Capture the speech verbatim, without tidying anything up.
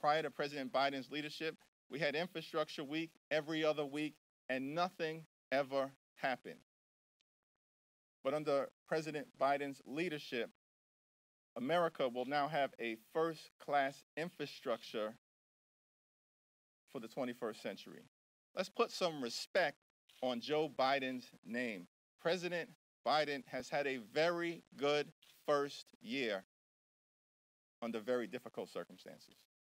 prior to President Biden's leadership, we had infrastructure week every other week, and nothing ever happened. But under President Biden's leadership, America will now have a first-class infrastructure for the twenty-first century. Let's put some respect on Joe Biden's name. President Biden has had a very good first year under very difficult circumstances.